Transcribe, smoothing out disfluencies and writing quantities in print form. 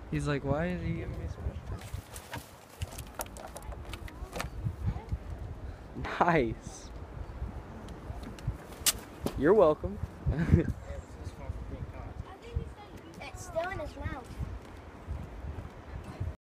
He's like, why is he giving me so much? Nice. You're welcome. It's still in his mouth.